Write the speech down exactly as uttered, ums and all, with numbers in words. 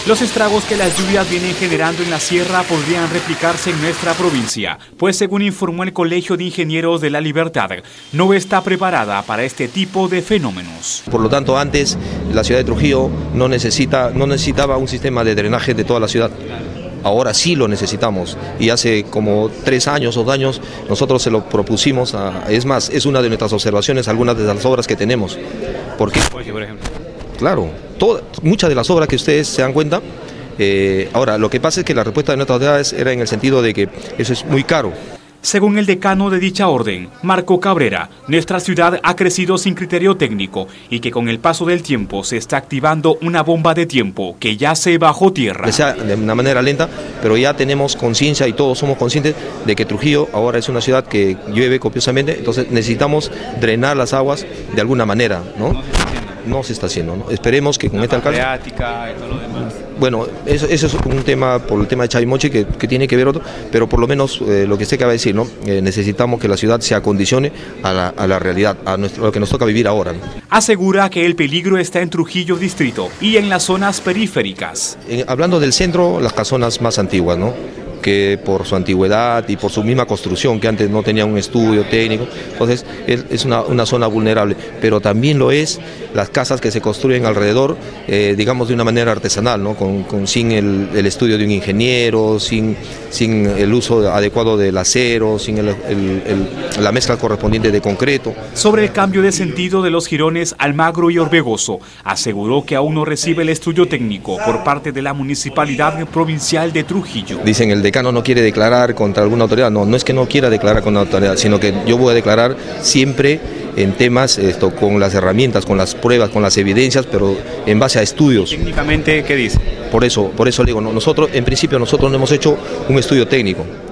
Los estragos que las lluvias vienen generando en la sierra podrían replicarse en nuestra provincia, pues según informó el Colegio de Ingenieros de La Libertad, no está preparada para este tipo de fenómenos. Por lo tanto, antes la ciudad de Trujillo no, necesita, no necesitaba un sistema de drenaje de toda la ciudad. Ahora sí lo necesitamos y hace como tres años o dos años nosotros se lo propusimos, a, es más, es una de nuestras observaciones, algunas de las obras que tenemos. ¿Por qué? Por ejemplo. Claro, toda, muchas de las obras que ustedes se dan cuenta, eh, ahora lo que pasa es que la respuesta de nuestras autoridades era en el sentido de que eso es muy caro. Según el decano de dicha orden, Marco Cabrera, nuestra ciudad ha crecido sin criterio técnico y que con el paso del tiempo se está activando una bomba de tiempo que yace bajo tierra. Que sea de una manera lenta, pero ya tenemos conciencia y todos somos conscientes de que Trujillo ahora es una ciudad que llueve copiosamente, entonces necesitamos drenar las aguas de alguna manera, ¿no? No se está haciendo, ¿no? Esperemos que con este alcalde... freática y todo lo demás. Bueno, eso, eso es un tema por el tema de Chavimochi que, que tiene que ver otro, pero por lo menos eh, lo que usted acaba de decir, ¿no? Eh, necesitamos que la ciudad se acondicione a la, a la realidad, a, nuestro, a lo que nos toca vivir ahora, ¿no? Asegura que el peligro está en Trujillo Distrito y en las zonas periféricas. Eh, hablando del centro, las casonas más antiguas, ¿no? Que por su antigüedad y por su misma construcción, que antes no tenía un estudio técnico, entonces es una, una zona vulnerable, pero también lo es las casas que se construyen alrededor, eh, digamos de una manera artesanal, ¿no? con, con, sin el, el estudio de un ingeniero, sin, sin el uso adecuado del acero, sin el, el, el, la mezcla correspondiente de concreto. Sobre el cambio de sentido de los jirones Almagro y Orbegoso, aseguró que aún no recibe el estudio técnico por parte de la Municipalidad Provincial de Trujillo. Dicen el decano no quiere declarar contra alguna autoridad, no, no es que no quiera declarar contra una autoridad, sino que yo voy a declarar siempre en temas esto, con las herramientas, con las pruebas, con las evidencias, pero en base a estudios. ¿Técnicamente qué dice? Por eso, por eso le digo, nosotros, en principio nosotros no hemos hecho un estudio técnico.